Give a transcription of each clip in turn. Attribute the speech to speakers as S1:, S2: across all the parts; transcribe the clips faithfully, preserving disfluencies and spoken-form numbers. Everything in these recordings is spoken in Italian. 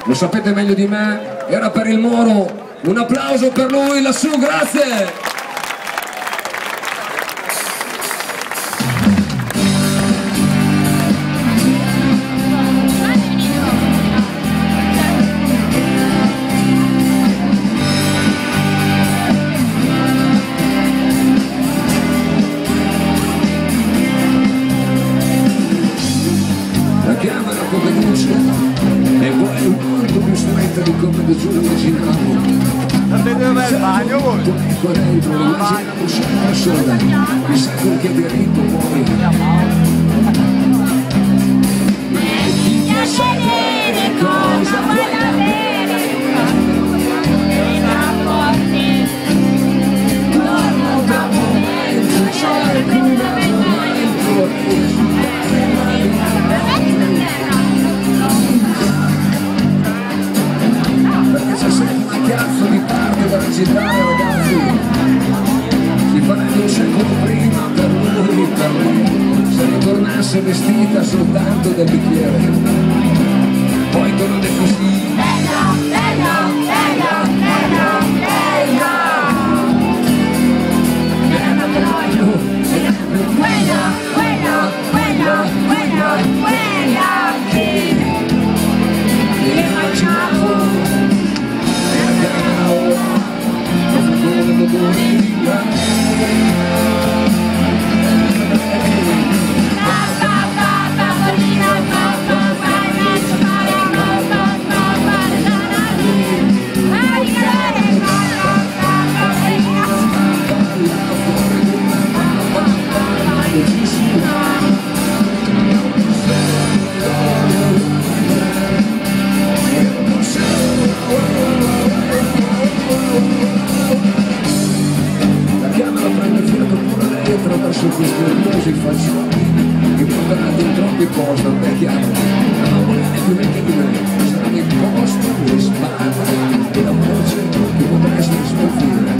S1: lo sapete meglio di me, era per il Moro. Un applauso per lui lassù, grazie! La chiamano come luce e vuoi un molto più stretta di come giù immaginavo.
S2: Andate dove è il bagno voi?
S1: Tu ecco dentro, immaginavo sempre sola, mi sa quel che diritto poi. Mettiti a sedere, cosa vuoi avere? E rapporti, torno da un momento, cerco un momento. Perché c'è sempre una cazzo di parte da recitare, ragazzi. Si farebbe un secolo prima per lui, per lei, se ritornasse vestita soltanto del bicchiere. Poi torna così. Bella, bella, bella, bella, bella. Bella però, quella, quella, quella, quella, quella che immaginavo. Attraverso questi orgogliosi falsati che porteranno in troppi posti, è chiaro, ma non volete più vecchia di me, saranno i posti, le spade e la voce che potreste sconfiggere.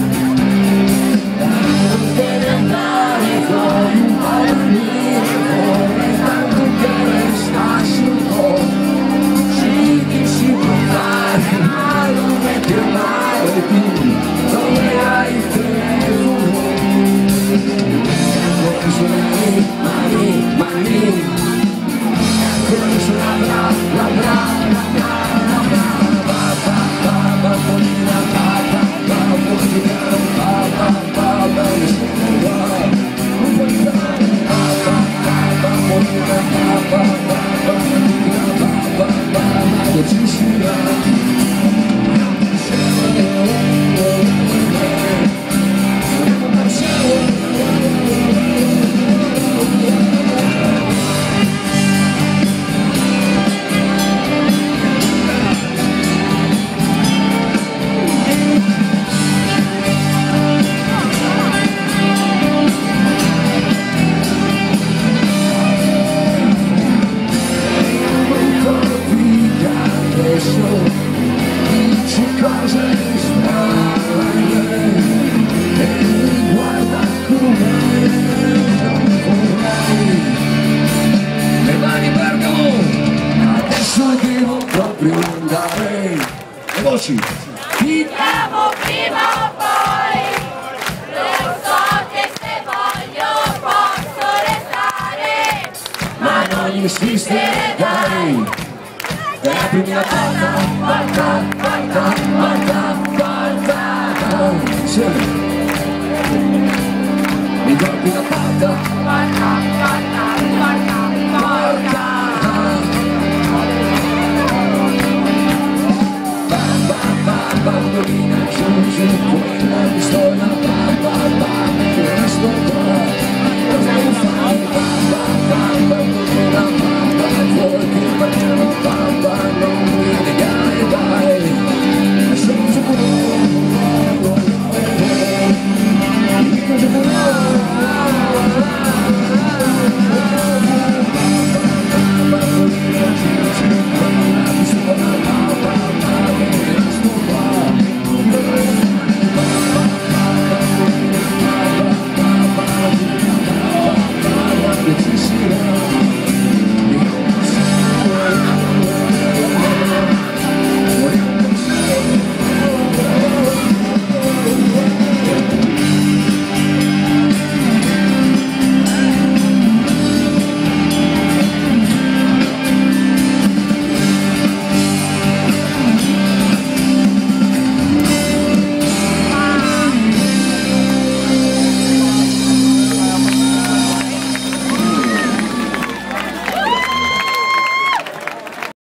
S1: Non deve andare con un po' di miracolo, tanto che restassi un po', sì che si può fare, ma non è più male più, dove hai il telefono? Mani, mani, mani, ancora sulla bra, la bra, la bra, la bra, ba, ba, ba, ba, bolina, ba, ba, ba, bolina, ba, ba, ba, ba, nessuno va, non puoi dare, ba, ba, ba, ba, bolina, ba, ba, ba, ba, bolina, ba, ba, ba, ba, che ci sia. Dici cose strane e mi guarda come non vorrei. Le mani Bergamo, adesso devo proprio andare. Le voci.
S3: Ti chiamo prima o poi, lo so che se voglio posso restare,
S1: Ma non insistere dai. È la prima volta, volta, volta, volta, volta. Sì. Mi guardi la porta,